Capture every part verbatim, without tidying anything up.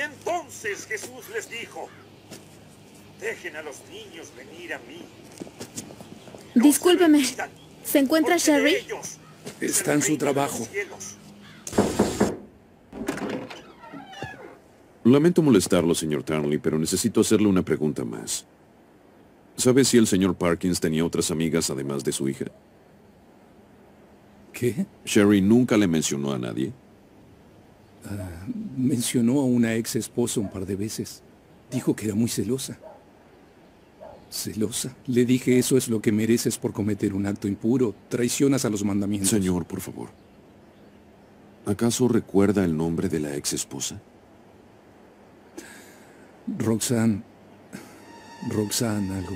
entonces Jesús les dijo, dejen a los niños venir a mí. No Discúlpeme, se, ¿se encuentra Sherry? Está en su trabajo. Lamento molestarlo, señor Tarnley, pero necesito hacerle una pregunta más. ¿Sabe si el señor Parkins tenía otras amigas además de su hija? ¿Qué? ¿Sherry nunca le mencionó a nadie? Uh, mencionó a una ex esposa un par de veces. Dijo que era muy celosa. ¿Celosa? Le dije, eso es lo que mereces por cometer un acto impuro. Traicionas a los mandamientos. Señor, por favor. ¿Acaso recuerda el nombre de la ex esposa? Roxanne. Roxanne algo.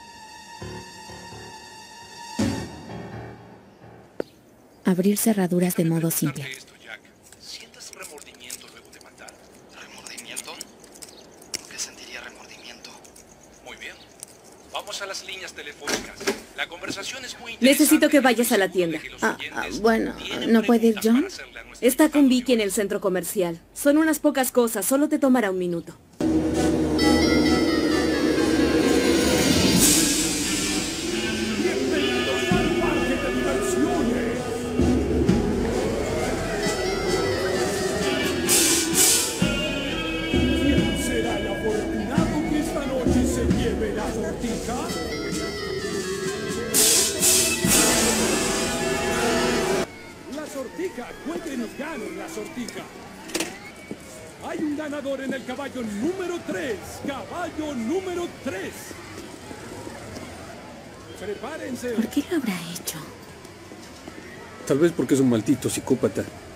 Abrir cerraduras de modo simple. ¿Sientes remordimiento luego de matar? ¿Remordimiento? ¿Por qué sentiría remordimiento? Muy bien. Vamos a las líneas telefónicas. La conversación es muy interesante. Necesito que vayas a la tienda. Ah, ah, bueno, ¿no puede ir John? Está con Vicky en el centro comercial. Son unas pocas cosas, solo te tomará un minuto. La sortija, cuéntenos ganos la sortija. Hay un ganador en el caballo número tres. Caballo número tres. Prepárense. ¿Por qué lo habrá hecho? Tal vez porque es un maldito psicópata.